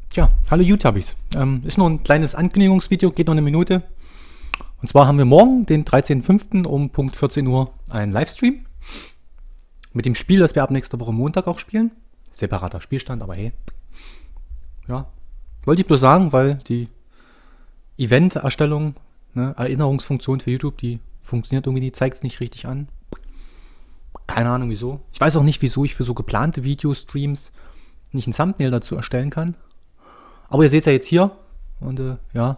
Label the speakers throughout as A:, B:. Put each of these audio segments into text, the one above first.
A: Tja, hallo YouTubis. Ist nur ein kleines Ankündigungsvideo, geht noch eine Minute. Und zwar haben wir morgen, den 13.05. um Punkt 14 Uhr einen Livestream. Mit dem Spiel, das wir ab nächster Woche Montag auch spielen. Separater Spielstand, aber hey. Ja, wollte ich bloß sagen, weil die Event-Erstellung, ne, Erinnerungsfunktion für YouTube, die funktioniert irgendwie nicht, zeigt es nicht richtig an. Keine Ahnung wieso. Ich weiß auch nicht, wieso ich für so geplante Videostreams nicht ein Thumbnail dazu erstellen kann. Aber ihr seht es ja jetzt hier. Und ja.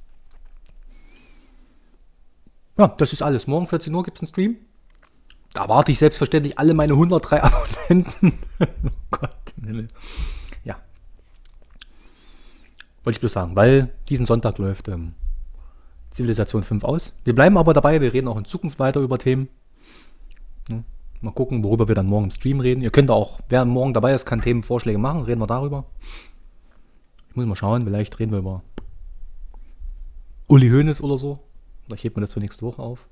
A: Ja, das ist alles. Morgen 14 Uhr gibt es einen Stream. Da warte ich selbstverständlich alle meine 103 Abonnenten. Oh Gott. Ja. Wollte ich bloß sagen, weil diesen Sonntag läuft Zivilisation 5 aus. Wir bleiben aber dabei, wir reden auch in Zukunft weiter über Themen. Ja, mal gucken, worüber wir dann morgen im Stream reden. Ihr könnt auch, wer morgen dabei ist, kann Themenvorschläge machen, reden wir darüber. Ich muss mal schauen, vielleicht reden wir über Uli Hoeneß oder so. Oder ich hebe mir das für nächste Woche auf.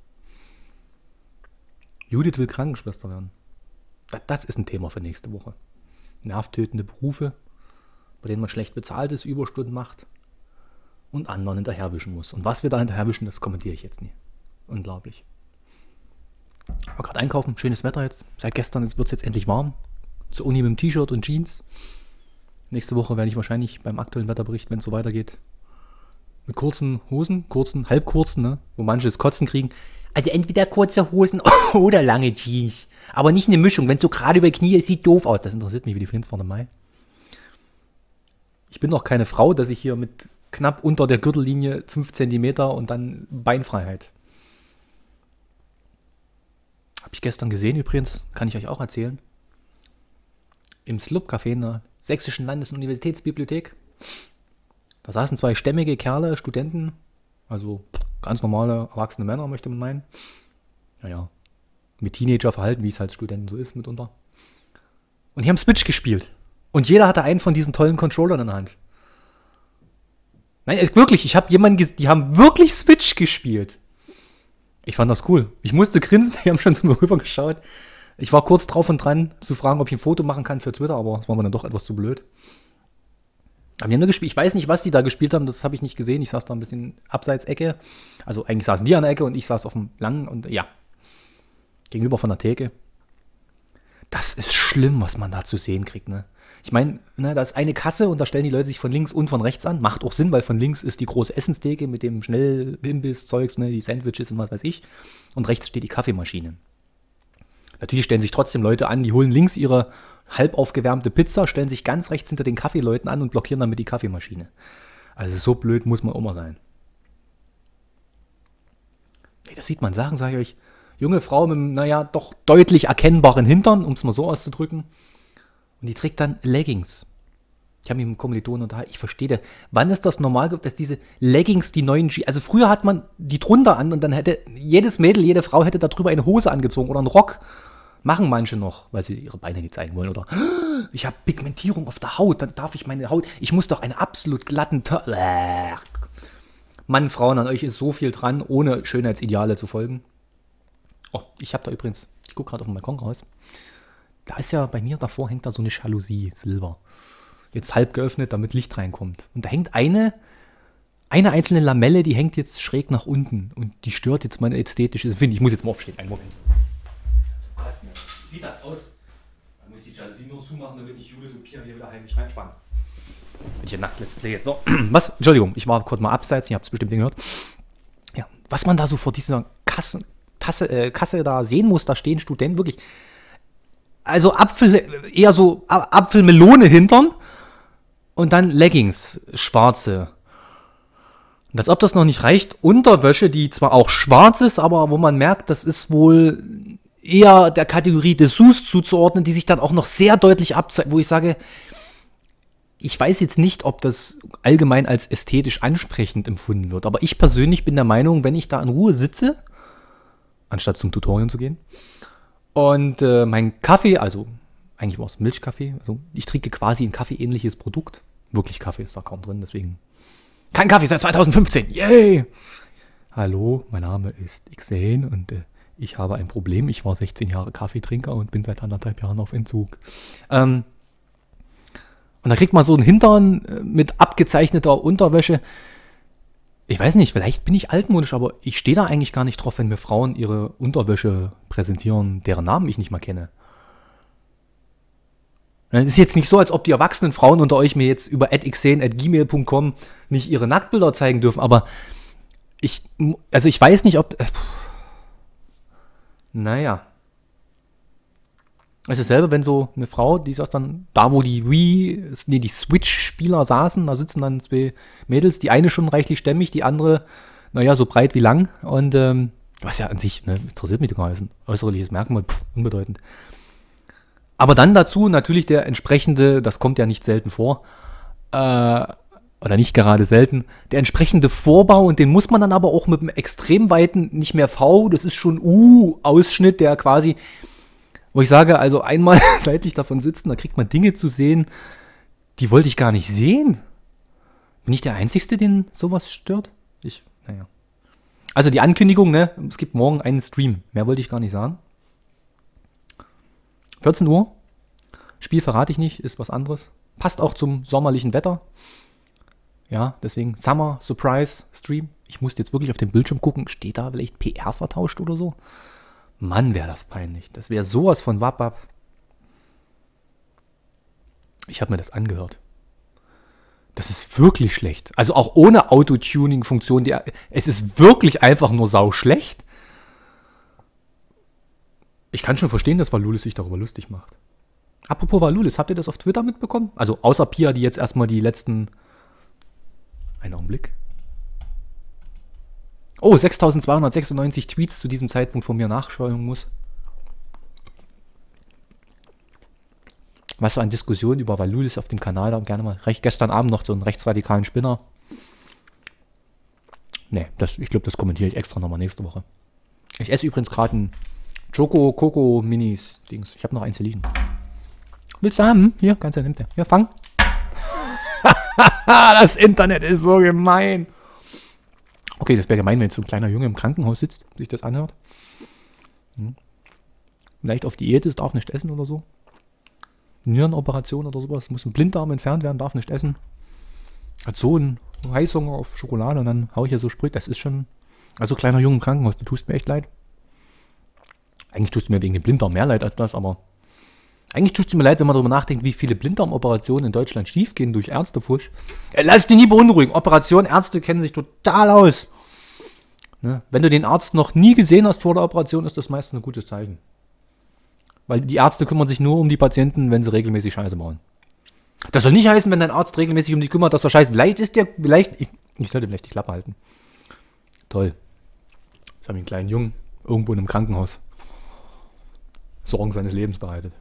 A: Judith will Krankenschwester werden. Das ist ein Thema für nächste Woche. Nervtötende Berufe, bei denen man schlecht bezahlt ist, Überstunden macht und anderen hinterherwischen muss. Und was wir da hinterherwischen, das kommentiere ich jetzt nie. Unglaublich. Ich war gerade einkaufen, schönes Wetter jetzt. Seit gestern wird es jetzt endlich warm. Zur Uni mit dem T-Shirt und Jeans. Nächste Woche werde ich wahrscheinlich beim aktuellen Wetterbericht, wenn es so weitergeht, mit kurzen Hosen, halbkurzen, ne, wo manche das Kotzen kriegen. Also entweder kurze Hosen oder lange Jeans. Aber nicht eine Mischung. Wenn es so gerade über die Knie ist, sieht doof aus. Das interessiert mich wie die Flintstones im Mai. Ich bin noch keine Frau, dass ich hier mit knapp unter der Gürtellinie 5 cm und dann Beinfreiheit. Habe ich gestern gesehen übrigens, kann ich euch auch erzählen. Im Slup-Café in der Sächsischen Landesuniversitätsbibliothek. Da saßen zwei stämmige Kerle, Studenten, also ganz normale, erwachsene Männer, möchte man meinen. Naja, mit Teenager-Verhalten, wie es als Studenten so ist mitunter. Und die haben Switch gespielt. Und jeder hatte einen von diesen tollen Controllern in der Hand. Nein, wirklich, ich habe jemanden gesehen, die haben wirklich Switch gespielt. Ich fand das cool. Ich musste grinsen, die haben schon zu mir rüber geschaut. Ich war kurz drauf und dran, zu fragen, ob ich ein Foto machen kann für Twitter, aber das war mir dann doch etwas zu blöd. Aber die haben da gespielt. Ich weiß nicht, was die da gespielt haben, das habe ich nicht gesehen. Ich saß da ein bisschen abseits Ecke. Also eigentlich saßen die an der Ecke und ich saß auf dem langen und ja, gegenüber von der Theke. Das ist schlimm, was man da zu sehen kriegt, ne? Ich meine, ne, da ist eine Kasse und da stellen die Leute sich von links und von rechts an. Macht auch Sinn, weil von links ist die große Essenstheke mit dem Schnellimbiss-Zeugs, ne, die Sandwiches und was weiß ich. Und rechts steht die Kaffeemaschine. Natürlich stellen sich trotzdem Leute an, die holen links ihre halb aufgewärmte Pizza, stellen sich ganz rechts hinter den Kaffeeleuten an und blockieren damit die Kaffeemaschine. Also so blöd muss man auch mal sein. Hey, das sieht man Sachen, sage ich euch. Junge Frau mit einem, naja, doch deutlich erkennbaren Hintern, um es mal so auszudrücken. Und die trägt dann Leggings. Ich habe mich mit einem Kommilitonen unterhalten. Ich verstehe das. Wann ist das normal, dass diese Leggings die neuen Also früher hat man die drunter an und dann hätte jedes Mädel, jede Frau hätte darüber eine Hose angezogen oder einen Rock. Machen manche noch, weil sie ihre Beine nicht zeigen wollen. Oder ich habe Pigmentierung auf der Haut, dann darf ich meine Haut. Ich muss doch einen absolut glatten Mann, Frauen, an euch ist so viel dran, ohne Schönheitsideale zu folgen. Oh, ich habe da übrigens, ich gucke gerade auf den Balkon raus. Da ist ja bei mir davor hängt da so eine Jalousie, Silber. Jetzt halb geöffnet, damit Licht reinkommt. Und da hängt eine einzelne Lamelle, die hängt jetzt schräg nach unten. Und die stört jetzt mein ästhetisches Empfinden. Ich muss jetzt mal aufstehen, einen Moment. Wie sieht das aus? Dann muss ich die Jalousie nur zumachen, damit ich Judith und Pia hier wieder heimlich reinspannen. Wenn ich hier nackt Let's Play jetzt. So, was? Entschuldigung, ich war kurz mal abseits, ihr habt es bestimmt gehört. Ja, was man da so vor dieser Kasse da sehen muss, da stehen Studenten wirklich. Also eher so Apfelmelone hintern und dann Leggings, schwarze. Und als ob das noch nicht reicht, Unterwäsche, die zwar auch schwarz ist, aber wo man merkt, das ist wohl eher der Kategorie Dessous zuzuordnen, die sich dann auch noch sehr deutlich abzeichnet, wo ich sage, ich weiß jetzt nicht, ob das allgemein als ästhetisch ansprechend empfunden wird, aber ich persönlich bin der Meinung, wenn ich da in Ruhe sitze, anstatt zum Tutorial zu gehen, und mein Kaffee, also eigentlich war es Milchkaffee, also ich trinke quasi ein kaffeeähnliches Produkt. Wirklich Kaffee ist da kaum drin, deswegen kein Kaffee seit 2015, yay! Hallo, mein Name ist Xane und ich habe ein Problem. Ich war 16 Jahre Kaffeetrinker und bin seit 1,5 Jahren auf Entzug. Und da kriegt man so einen Hintern mit abgezeichneter Unterwäsche. Ich weiß nicht, vielleicht bin ich altmodisch, aber ich stehe da eigentlich gar nicht drauf, wenn mir Frauen ihre Unterwäsche präsentieren, deren Namen ich nicht mal kenne. Es ist jetzt nicht so, als ob die erwachsenen Frauen unter euch mir jetzt über @xen@gmail.com nicht ihre Nacktbilder zeigen dürfen, aber ich weiß nicht, ob... naja. Es ist dasselbe, wenn so eine Frau, die saß dann da, wo die Switch-Spieler saßen, da sitzen dann zwei Mädels, die eine schon reichlich stämmig, die andere, naja, so breit wie lang und was ja an sich, ne, interessiert mich gar nicht, ist ein äußerliches Merkmal, unbedeutend. Aber dann dazu natürlich der entsprechende, das kommt ja nicht selten vor, oder nicht gerade selten, der entsprechende Vorbau und den muss man dann aber auch mit einem extrem weiten, nicht mehr V, das ist schon U-Ausschnitt, der quasi, wo ich sage, also einmal seitlich davon sitzen, da kriegt man Dinge zu sehen, die wollte ich gar nicht sehen. Bin ich der Einzige, den sowas stört? Naja. Also die Ankündigung, ne, es gibt morgen einen Stream, mehr wollte ich gar nicht sagen. 14 Uhr, Spiel verrate ich nicht, ist was anderes. Passt auch zum sommerlichen Wetter. Ja, deswegen Summer Surprise Stream. Ich musste jetzt wirklich auf den Bildschirm gucken, steht da vielleicht PR vertauscht oder so? Mann, wäre das peinlich. Das wäre sowas von Wap. Ich habe mir das angehört. Das ist wirklich schlecht. Also auch ohne Autotuning-Funktion. Es ist wirklich einfach nur sau schlecht. Ich kann schon verstehen, dass Valulis sich darüber lustig macht. Apropos Valulis, habt ihr das auf Twitter mitbekommen? Also außer Pia, die jetzt erstmal die letzten... Einen Augenblick. Oh, 6296 Tweets zu diesem Zeitpunkt von mir nachschauen muss. Was so an Diskussionen über Valulis auf dem Kanal da gerne mal. Gestern Abend noch so einen rechtsradikalen Spinner. Nee, ich glaube, das kommentiere ich extra nochmal nächste Woche. Ich esse übrigens gerade ein Choco-Coco-Minis-Dings. Ich habe noch eins hier liegen. Willst du haben? Hier, kannst du, nimmt der. Ja, fang. Das Internet ist so gemein. Okay, das wäre gemein, wenn jetzt so ein kleiner Junge im Krankenhaus sitzt, sich das anhört. Vielleicht auf Diät ist, darf nicht essen oder so. Nierenoperation oder sowas, muss ein Blinddarm entfernt werden, darf nicht essen. Hat so einen Heißhunger auf Schokolade und dann hau ich hier so Sprüche. Das ist schon... Also kleiner Junge im Krankenhaus, du tust mir echt leid. Eigentlich tust du mir wegen dem Blinddarm mehr leid als das, aber... Eigentlich tut es mir leid, wenn man darüber nachdenkt, wie viele Blinddarmoperationen in Deutschland schiefgehen durch Ärztefusch. Lass dich nie beunruhigen. Operationen, Ärzte kennen sich total aus. Ne? Wenn du den Arzt noch nie gesehen hast vor der Operation, ist das meistens ein gutes Zeichen. Weil die Ärzte kümmern sich nur um die Patienten, wenn sie regelmäßig Scheiße bauen. Das soll nicht heißen, wenn dein Arzt regelmäßig um dich kümmert, dass er Scheiße... Ich sollte vielleicht die Klappe halten. Toll. Jetzt habe ich einen kleinen Jungen irgendwo in einem Krankenhaus Sorgen seines Lebens bereitet.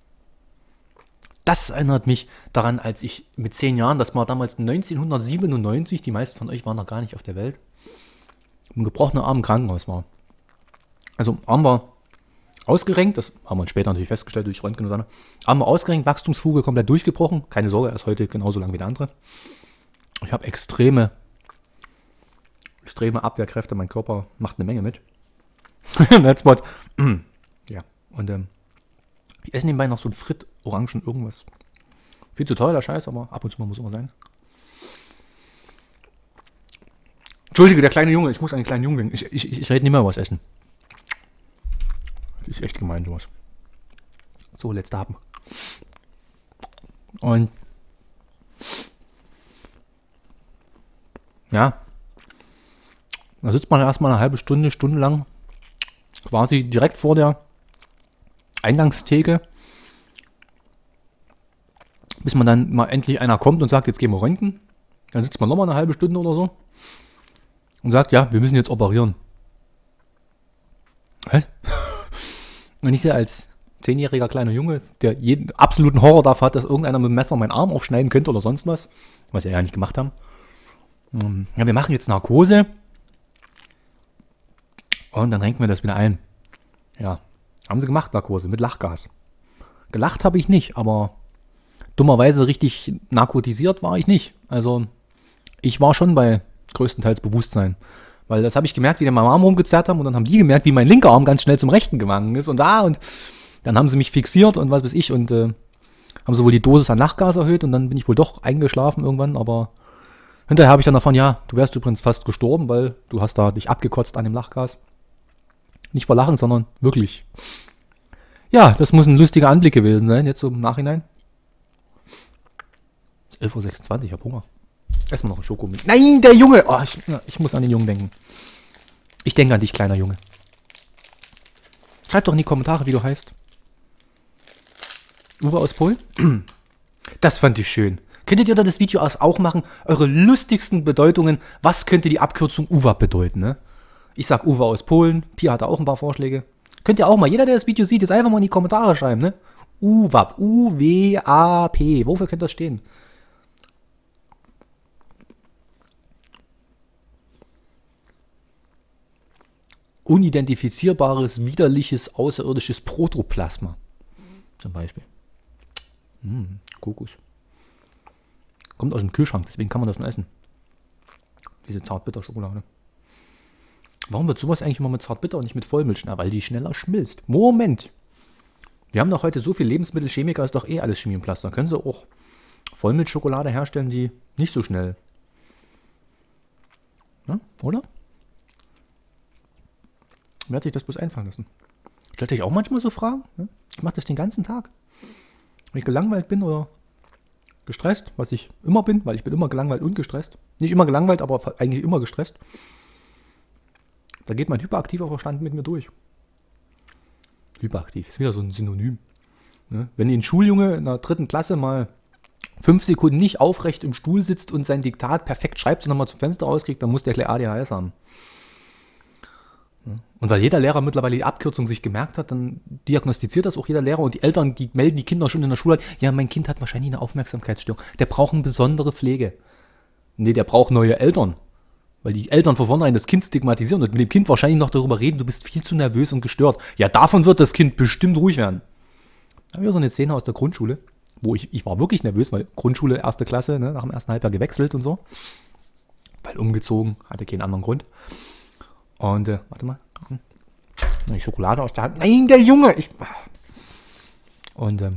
A: Das erinnert mich daran, als ich mit 10 Jahren, das war damals 1997, die meisten von euch waren noch gar nicht auf der Welt, ein gebrochener Arm im Krankenhaus war. Also Arm war ausgerenkt, das haben wir später natürlich festgestellt durch Röntgen und so. Arm war ausgerenkt, Wachstumsfuge komplett durchgebrochen. Keine Sorge, er ist heute genauso lang wie der andere. Ich habe extreme Abwehrkräfte, mein Körper macht eine Menge mit. That's what. Ja, und ich esse nebenbei noch so ein Fritt, Orangen, irgendwas. Viel zu teuer, der Scheiß, aber ab und zu mal muss immer sein. Entschuldige, der kleine Junge, ich muss einen kleinen Jungen. Ich rede nicht mehr über das Essen. Das ist echt gemein, sowas. So, letzter Happen. Und ja, da sitzt man erstmal eine halbe Stunde, stundenlang quasi direkt vor der Eingangstheke, bis man dann mal endlich einer kommt und sagt, jetzt gehen wir röntgen. Dann sitzt man nochmal eine halbe Stunde oder so und sagt, ja, wir müssen jetzt operieren. Was? Und ich sehe als 10-jähriger kleiner Junge, der jeden absoluten Horror davor hat, dass irgendeiner mit dem Messer meinen Arm aufschneiden könnte oder sonst was wir ja nicht gemacht haben. Ja, wir machen jetzt Narkose und dann renken wir das wieder ein. Ja, haben sie gemacht, Narkose, mit Lachgas. Gelacht habe ich nicht, aber dummerweise richtig narkotisiert war ich nicht. Also ich war schon bei größtenteils Bewusstsein. Weil das habe ich gemerkt, wie die meinen Arm rumgezerrt haben und dann haben die gemerkt, wie mein linker Arm ganz schnell zum rechten gegangen ist und dann haben sie mich fixiert und was weiß ich und Haben sie wohl die Dosis an Lachgas erhöht und dann bin ich wohl doch eingeschlafen irgendwann, aber hinterher habe ich dann erfahren, ja, du wärst übrigens fast gestorben, weil du hast da dich abgekotzt an dem Lachgas. Nicht vor Lachen, sondern wirklich. Ja, das muss ein lustiger Anblick gewesen sein, jetzt so im Nachhinein. 11:26 Uhr, ich hab Hunger. Erstmal noch ein Schoko mit. Nein, der Junge! Oh, ich muss an den Jungen denken. Ich denke an dich, kleiner Junge. Schreib doch in die Kommentare, wie du heißt. Uwe aus Polen? Das fand ich schön. Könntet ihr da das Video auch machen? Eure lustigsten Bedeutungen. Was könnte die Abkürzung UWAP bedeuten, ne? Ich sag Uwe aus Polen. Pia hat da auch ein paar Vorschläge. Könnt ihr auch mal, jeder, der das Video sieht, jetzt einfach mal in die Kommentare schreiben, ne? UWAP. U-W-A-P. Wofür könnte das stehen? Unidentifizierbares, widerliches, außerirdisches Protoplasma. Zum Beispiel. Kokos. Kommt aus dem Kühlschrank, deswegen kann man das nicht essen. Diese Zartbitter-Schokolade. Warum wird sowas eigentlich immer mit Zartbitter und nicht mit Vollmilch? Na, weil die schneller schmilzt. Moment. Wir haben doch heute so viel Lebensmittelchemiker, ist doch eh alles Chemie und Plastik. Können sie auch Vollmilchschokolade herstellen, die nicht so schnell. Na, oder? Werde ich das bloß einfallen lassen. Stellt euch auch manchmal so Fragen? Ne? Ich mache das den ganzen Tag. Wenn ich gelangweilt bin oder gestresst, was ich immer bin, weil ich bin immer gelangweilt und gestresst. Nicht immer gelangweilt, aber eigentlich immer gestresst. Da geht mein hyperaktiver Verstand mit mir durch. Hyperaktiv ist wieder so ein Synonym. Ne? Wenn ein Schuljunge in der 3. Klasse mal 5 Sekunden nicht aufrecht im Stuhl sitzt und sein Diktat perfekt schreibt und nochmal zum Fenster rauskriegt, dann muss der gleich ADHS haben. Und weil jeder Lehrer mittlerweile die Abkürzung sich gemerkt hat, dann diagnostiziert das auch jeder Lehrer und die Eltern, die melden die Kinder schon in der Schule, ja, mein Kind hat wahrscheinlich eine Aufmerksamkeitsstörung. Der braucht eine besondere Pflege. Nee, der braucht neue Eltern. Weil die Eltern von vornherein das Kind stigmatisieren und mit dem Kind wahrscheinlich noch darüber reden, du bist viel zu nervös und gestört. Ja, davon wird das Kind bestimmt ruhig werden. Da haben wir so eine Szene aus der Grundschule, wo ich war wirklich nervös, weil Grundschule, 1. Klasse, ne, nach dem ersten Halbjahr gewechselt und so. Weil umgezogen, hatte keinen anderen Grund. Und, warte mal. Die Schokolade aus der Hand. Nein, der Junge! Und,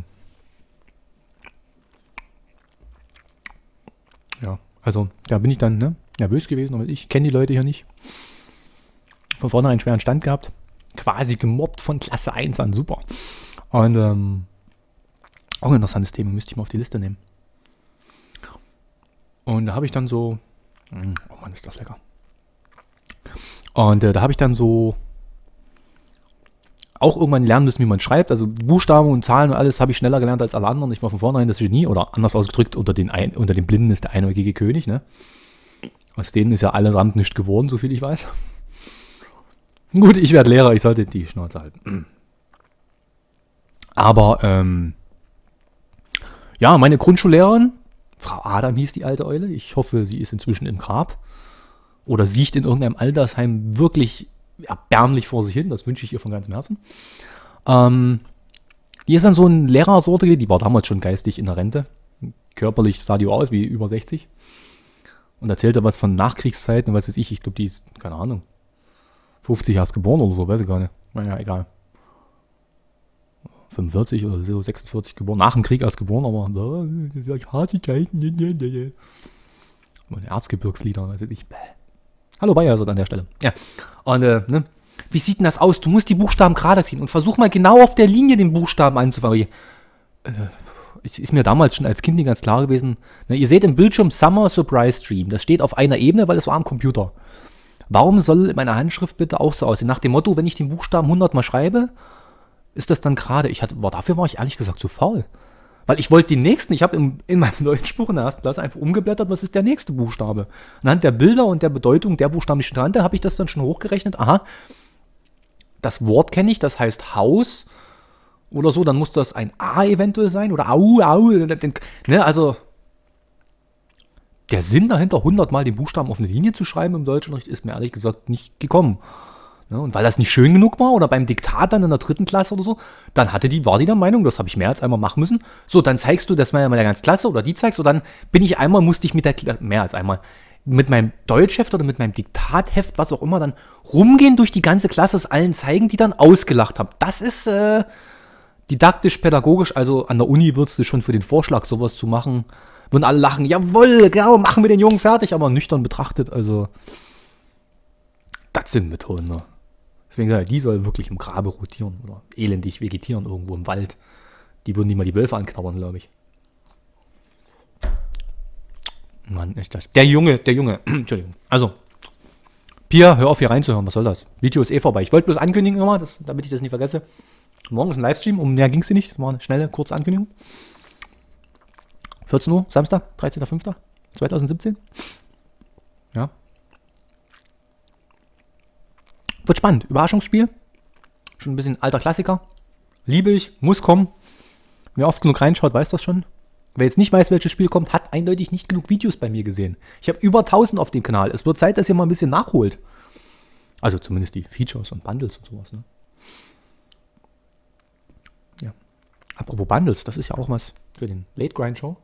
A: ja, also, da bin ich dann, ne, nervös gewesen, aber ich kenne die Leute hier nicht. Von vorne einen schweren Stand gehabt. Quasi gemobbt von Klasse 1 an, super. Und, auch ein interessantes Thema, müsste ich mal auf die Liste nehmen. Und da habe ich dann so, oh Mann, ist doch lecker. Und da habe ich dann so auch irgendwann lernen müssen, wie man schreibt. Also Buchstaben und Zahlen und alles habe ich schneller gelernt als alle anderen. Ich war von vornherein das Genie oder anders ausgedrückt, unter den Blinden ist der einäugige König. Ne? Aus denen ist ja allesamt nicht geworden, so viel ich weiß. Gut, ich werde Lehrer, ich sollte die Schnauze halten. Aber ja, meine Grundschullehrerin, Frau Adam hieß die alte Eule. Ich hoffe, sie ist inzwischen im Grab. Oder sieht in irgendeinem Altersheim wirklich erbärmlich vor sich hin. Das wünsche ich ihr von ganzem Herzen. Die ist dann so eine Lehrersorte, die war damals schon geistig in der Rente. Körperlich sah die aus wie über 60. Und erzählte was von Nachkriegszeiten. Was weiß ich glaube, die ist, keine Ahnung, 50 erst geboren oder so, weiß ich gar nicht. Naja, egal. 45 oder so, 46 geboren. Nach dem Krieg erst geboren, aber harte Zeiten. Erzgebirgslieder, weiß ich. Hallo Bayer, an der Stelle. Ja. Und, ne? Wie sieht denn das aus? Du musst die Buchstaben gerade ziehen und versuch mal genau auf der Linie den Buchstaben anzufangen. Ist mir damals schon als Kind nicht ganz klar gewesen. Ne, ihr seht im Bildschirm Summer Surprise Stream. Das steht auf einer Ebene, weil es war am Computer. Warum soll meine Handschrift bitte auch so aussehen? Nach dem Motto, wenn ich den Buchstaben 100 Mal schreibe, ist das dann gerade. Dafür war ich ehrlich gesagt zu faul. Weil ich wollte den nächsten, ich habe in meinem Deutschbuch in der 1. Klasse einfach umgeblättert, was ist der nächste Buchstabe. Anhand der Bilder und der Bedeutung der Buchstaben, die ich schon kannte, habe ich das dann schon hochgerechnet. Aha, das Wort kenne ich, das heißt Haus oder so, dann muss das ein A eventuell sein oder Au, ne, also der Sinn dahinter, 100 Mal den Buchstaben auf eine Linie zu schreiben im Deutschunterricht, ist mir ehrlich gesagt nicht gekommen. Ja, und weil das nicht schön genug war oder beim Diktat dann in der 3. Klasse oder so, dann war die der Meinung, das habe ich mehr als einmal machen müssen. So, dann zeigst du das mal der ganzen Klasse oder die zeigst, und dann musste ich mehr als einmal, mit meinem Deutschheft oder mit meinem Diktatheft, was auch immer, dann rumgehen durch die ganze Klasse, es allen zeigen, die dann ausgelacht haben. Das ist didaktisch, pädagogisch, also an der Uni würdest du schon für den Vorschlag, sowas zu machen, würden alle lachen, jawohl, genau, machen wir den Jungen fertig, aber nüchtern betrachtet, also das sind Methoden, ne? Deswegen sage ich, die soll wirklich im Grabe rotieren oder elendig vegetieren irgendwo im Wald. Die würden nicht mal die Wölfe anknabbern, glaube ich. Mann, ist das. Der Junge, Entschuldigung. Also, Pia, hör auf hier reinzuhören, was soll das? Video ist eh vorbei. Ich wollte bloß ankündigen immer, damit ich das nicht vergesse. Morgen ist ein Livestream, um mehr ging es nicht. Das war eine schnelle, kurze Ankündigung. 14 Uhr, Samstag, 13.05.2017. Ja. Wird spannend. Überraschungsspiel. Schon ein bisschen alter Klassiker. Liebe ich, muss kommen. Wer oft genug reinschaut, weiß das schon. Wer jetzt nicht weiß, welches Spiel kommt, hat eindeutig nicht genug Videos bei mir gesehen. Ich habe über 1000 auf dem Kanal. Es wird Zeit, dass ihr mal ein bisschen nachholt. Also zumindest die Features und Bundles und sowas. Ne? Ja. Apropos Bundles, das ist ja auch was für den Late Grind Show.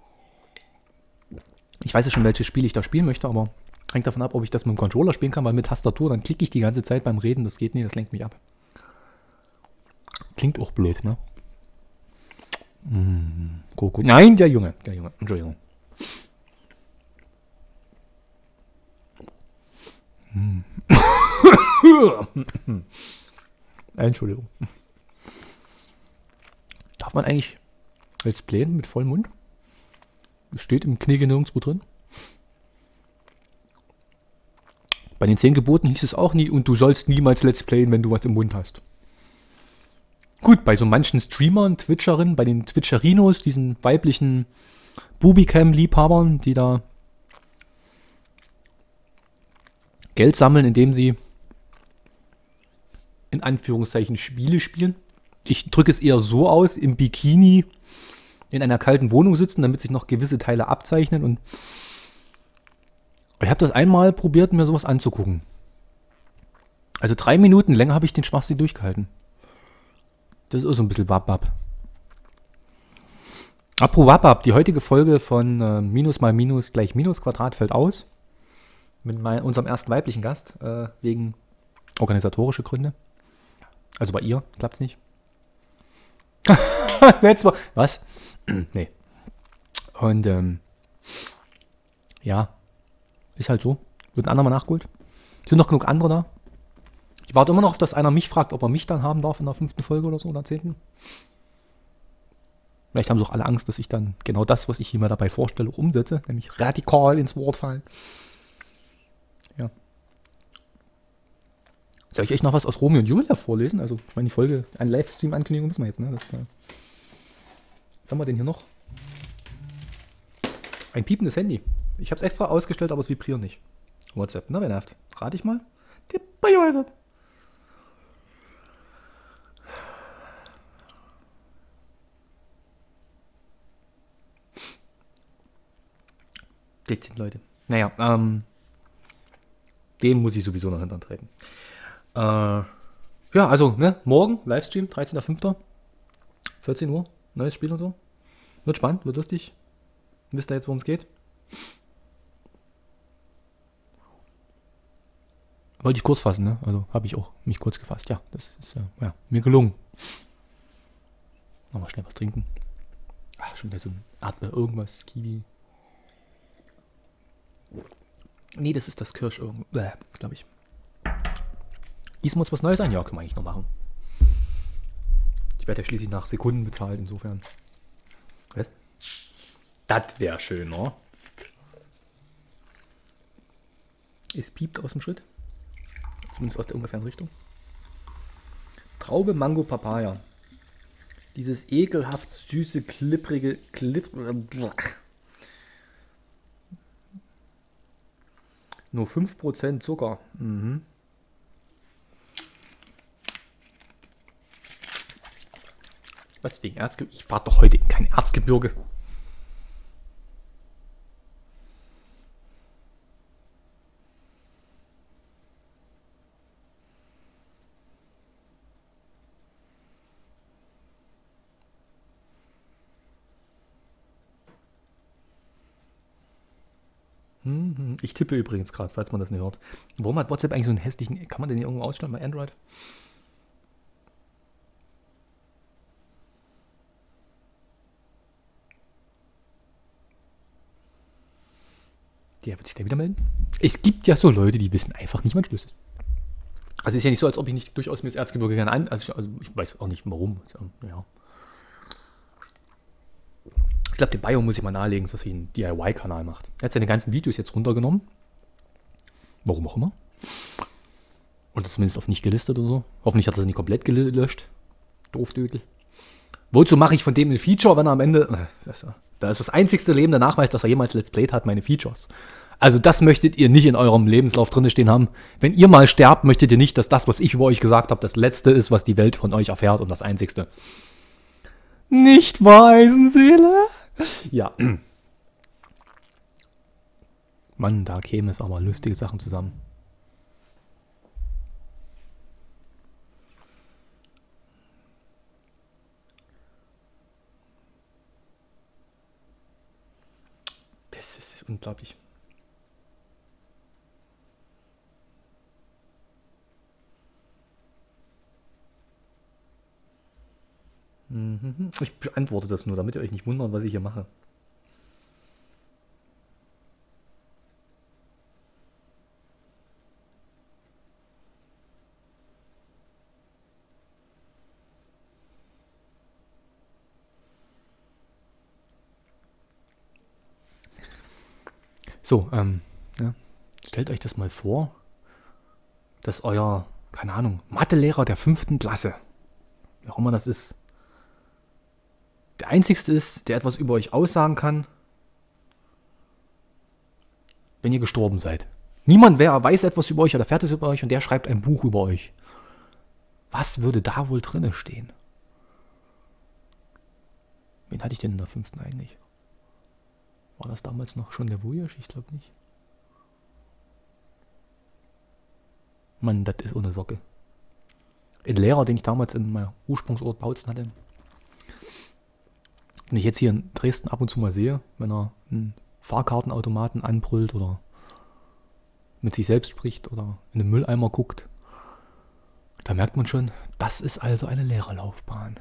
A: Ich weiß ja schon, welches Spiel ich da spielen möchte, aber hängt davon ab, ob ich das mit dem Controller spielen kann, weil mit Tastatur, dann klicke ich die ganze Zeit beim Reden. Das geht nicht, das lenkt mich ab. Klingt auch blöd, ne? Goku. Nein, der Junge. Entschuldigung. Entschuldigung. Darf man eigentlich Let's Playen mit vollem Mund? Steht im Knigge nirgendwo drin. Bei den 10 Geboten hieß es auch nie, und du sollst niemals Let's Playen, wenn du was im Mund hast. Gut, bei so manchen Streamern, Twitcherinnen, bei den Twitcherinos, diesen weiblichen Boobycam-Liebhabern, die da Geld sammeln, indem sie in Anführungszeichen Spiele spielen. Ich drücke es eher so aus, im Bikini in einer kalten Wohnung sitzen, damit sich noch gewisse Teile abzeichnen. Und ich habe das einmal probiert, mir sowas anzugucken. Also 3 Minuten länger habe ich den Schwachsinn durchgehalten. Das ist auch so ein bisschen Wap-Wap. Apropos Wap-Wap, die heutige Folge von Minus mal Minus gleich Minus Quadrat fällt aus. Mit unserem ersten weiblichen Gast, wegen organisatorische Gründe. Also bei ihr klappt es nicht. Was? Nee. Und ja, ist halt so. Wird ein andermal nachgeholt. Sind noch genug andere da. Ich warte immer noch, dass einer mich fragt, ob er mich dann haben darf in der 5. Folge oder so, oder 10. Vielleicht haben sie auch alle Angst, dass ich dann genau das, was ich mir dabei vorstelle, auch umsetze. Nämlich radikal ins Wort fallen. Ja. Soll ich euch noch was aus Romeo und Julia vorlesen? Also, ich meine, die Folge, ein Livestream-Ankündigung müssen wir jetzt, ne? Was haben wir denn hier noch? Ein piependes Handy. Ich habe es extra ausgestellt, aber es vibriert nicht. WhatsApp, na, wer nervt? Rate ich mal. Der Biohazard. Dezent, Leute. Naja, dem muss ich sowieso noch hintertreten. Ja, also, ne, morgen, Livestream, 13.05. 14 Uhr, neues Spiel und so. Wird spannend, wird lustig. Wisst ihr jetzt, worum es geht? Wollte ich kurz fassen, ne? Also habe ich auch mich kurz gefasst. Ja, das ist ja, mir gelungen. Nochmal schnell was trinken. Ach, schon wieder so ein Erdbeer, irgendwas, Kiwi. Nee, das ist das Kirsch irgendwo. Glaube ich. Gießen wir uns was Neues ein? Ja, können wir eigentlich noch machen. Ich werde ja schließlich nach Sekunden bezahlt, insofern. Was? Das wäre schön, oder? Es piept aus dem Schritt. Zumindest aus der ungefähren Richtung. Traube, Mango, Papaya. Dieses ekelhaft süße, klipprige, Nur 5% Zucker. Mhm. Was wegen Erzgebirge? Ich fahre doch heute in kein Erzgebirge. Ich tippe übrigens gerade, falls man das nicht hört. Warum hat WhatsApp eigentlich so einen hässlichen... Kann man den hier irgendwo ausstellen bei Android? Der wird sich da wieder melden. Es gibt ja so Leute, die wissen einfach nicht, wann Schluss ist. Also ist ja nicht so, als ob ich nicht durchaus mir das Erzgebirge gerne an... Also ich weiß auch nicht warum. Ja. Ich glaube, dem Bio muss ich mal nahelegen, dass er einen DIY-Kanal macht. Er hat seine ganzen Videos jetzt runtergenommen. Warum auch immer. Oder zumindest auf nicht gelistet oder so. Hoffentlich hat er es nicht komplett gelöscht. Doofdödel. Wozu mache ich von dem ein Feature, wenn er am Ende... Da ist das einzigste lebende Nachweis, dass er jemals Let's Played hat, meine Features. Also das möchtet ihr nicht in eurem Lebenslauf drin stehen haben. Wenn ihr mal sterbt, möchtet ihr nicht, dass das, was ich über euch gesagt habe, das Letzte ist, was die Welt von euch erfährt und das Einzigste. Nicht wahr, Eisenseele? Ja. Mann, da käme es aber lustige Sachen zusammen. Das ist unglaublich. Ich beantworte das nur, damit ihr euch nicht wundert, was ich hier mache. So, ja. Stellt euch das mal vor, dass euer, keine Ahnung, Mathelehrer der 5. Klasse, wie auch immer das ist, der Einzigste ist, der etwas über euch aussagen kann, wenn ihr gestorben seid. Niemand weiß etwas über euch oder erfährt es über euch und der schreibt ein Buch über euch. Was würde da wohl drinne stehen? Wen hatte ich denn in der 5. eigentlich? War das damals noch schon der Voyage? Ich glaube nicht. Mann, das ist ohne Socke. Ein Lehrer, den ich damals in meinem Ursprungsort Bautzen hatte, den ich jetzt hier in Dresden ab und zu mal sehe, wenn er einen Fahrkartenautomaten anbrüllt oder mit sich selbst spricht oder in den Mülleimer guckt, da merkt man schon, das ist also eine Lehrerlaufbahn.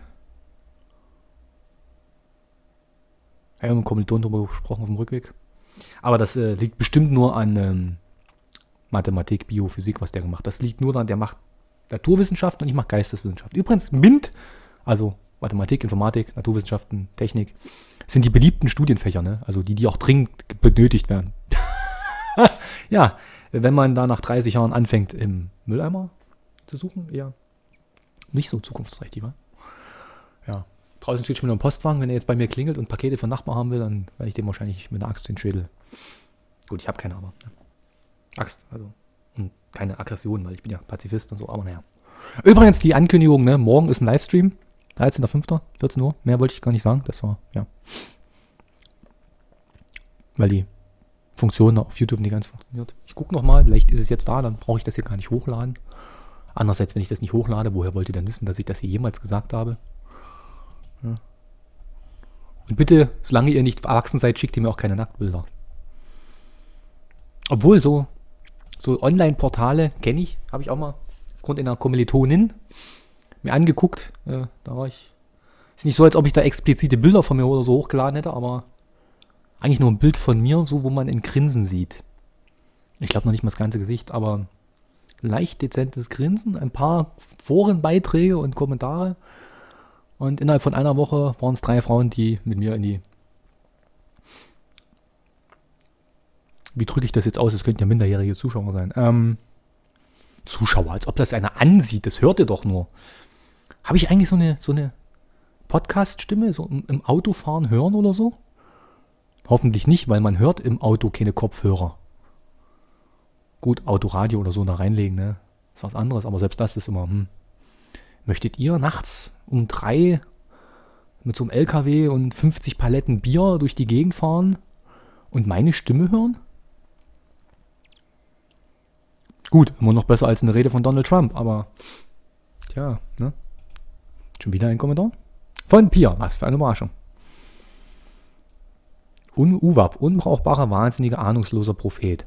A: Ich habe mit einem Kommilitonen darüber gesprochen auf dem Rückweg. Aber das liegt bestimmt nur an Mathematik, Biophysik, was der gemacht hat. Das liegt nur daran, der macht Naturwissenschaften und ich mache Geisteswissenschaften. Übrigens, MINT, also Mathematik, Informatik, Naturwissenschaften, Technik, sind die beliebten Studienfächer, ne? Also die auch dringend benötigt werden. Ja, wenn man da nach 30 Jahren anfängt, im Mülleimer zu suchen, eher nicht so zukunftsträchtig, wa? Ja. Draußen steht schon wieder ein Postwagen. Wenn er jetzt bei mir klingelt und Pakete für Nachbarn haben will, dann werde ich dem wahrscheinlich mit einer Axt den Schädel. Gut, ich habe keine, aber ne? Axt, also. Und keine Aggression, weil ich bin ja Pazifist und so, aber naja. Übrigens die Ankündigung, ne? Morgen ist ein Livestream. 13.05., 14 Uhr. Mehr wollte ich gar nicht sagen. Das war, ja. Weil die Funktion auf YouTube nicht ganz funktioniert. Ich gucke nochmal, vielleicht ist es jetzt da, dann brauche ich das hier gar nicht hochladen. Andererseits, wenn ich das nicht hochlade, woher wollt ihr dann wissen, dass ich das hier jemals gesagt habe? Ja. Und bitte, solange ihr nicht erwachsen seid, schickt ihr mir auch keine Nacktbilder. Obwohl, so Online-Portale kenne ich, habe ich auch mal aufgrund einer Kommilitonin mir angeguckt. Da war ich. Ist nicht so, als ob ich da explizite Bilder von mir oder so hochgeladen hätte, aber eigentlich nur ein Bild von mir, so wo man ein Grinsen sieht. Ich glaube noch nicht mal das ganze Gesicht, aber leicht dezentes Grinsen, ein paar Forenbeiträge und Kommentare. Und innerhalb von einer Woche waren es 3 Frauen, die mit mir in die... Wie drücke ich das jetzt aus? Es könnten ja minderjährige Zuschauer sein. Zuschauer, als ob das einer ansieht. Das hört ihr doch nur. Habe ich eigentlich so eine Podcast-Stimme? So im Autofahren hören oder so? Hoffentlich nicht, weil man hört im Auto keine Kopfhörer. Gut, Autoradio oder so da reinlegen, ne? Ist was anderes, aber selbst das ist immer... Möchtet ihr nachts um 3 mit so einem LKW und 50 Paletten Bier durch die Gegend fahren und meine Stimme hören? Gut, immer noch besser als eine Rede von Donald Trump, aber tja, ne? Schon wieder ein Kommentar? Von Pia, was für eine Überraschung. UWAP, unbrauchbarer, wahnsinniger, ahnungsloser Prophet.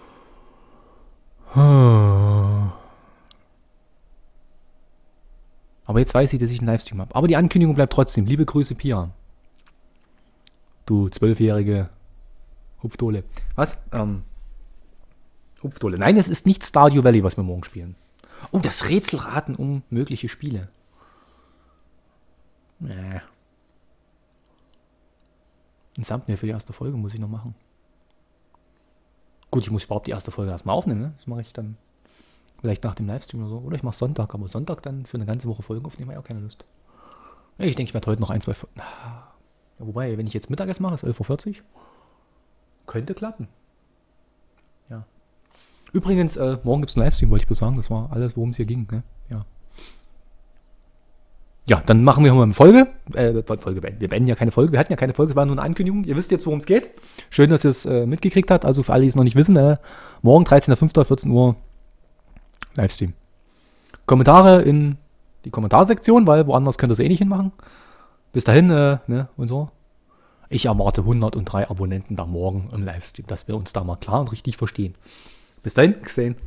A: Aber jetzt weiß ich, dass ich einen Livestream habe. Aber die Ankündigung bleibt trotzdem. Liebe Grüße, Pia. Du 12-jährige Hupfdohle. Was? Hupfdohle. Nein, es ist nicht Stardew Valley, was wir morgen spielen. Oh, das Rätselraten um mögliche Spiele. Nee. Ein Thumbnail für die erste Folge muss ich noch machen. Gut, ich muss überhaupt die erste Folge erstmal aufnehmen. Ne? Das mache ich dann vielleicht nach dem Livestream oder so. Oder ich mache Sonntag. Aber Sonntag dann für eine ganze Woche Folgen aufnehmen, habe ich auch keine Lust. Ich denke, ich werde heute noch ein, zwei Folgen. Ja, wobei, wenn ich jetzt Mittagessen mache, ist 11:40 Uhr. Könnte klappen. Ja. Übrigens, morgen gibt es einen Livestream, wollte ich bloß sagen. Das war alles, worum es hier ging. Ne? Ja. Ja, dann machen wir mal eine Folge. Folge beenden. Wir beenden ja keine Folge. Wir hatten ja keine Folge, es war nur eine Ankündigung. Ihr wisst jetzt, worum es geht. Schön, dass ihr es mitgekriegt habt. Also für alle, die es noch nicht wissen, morgen 13.05. 14 Uhr Livestream. Kommentare in die Kommentarsektion, weil woanders könnt ihr es eh nicht hinmachen. Bis dahin, und so. Ich erwarte 103 Abonnenten da morgen im Livestream, dass wir uns da mal klar und richtig verstehen. Bis dahin, gesehen.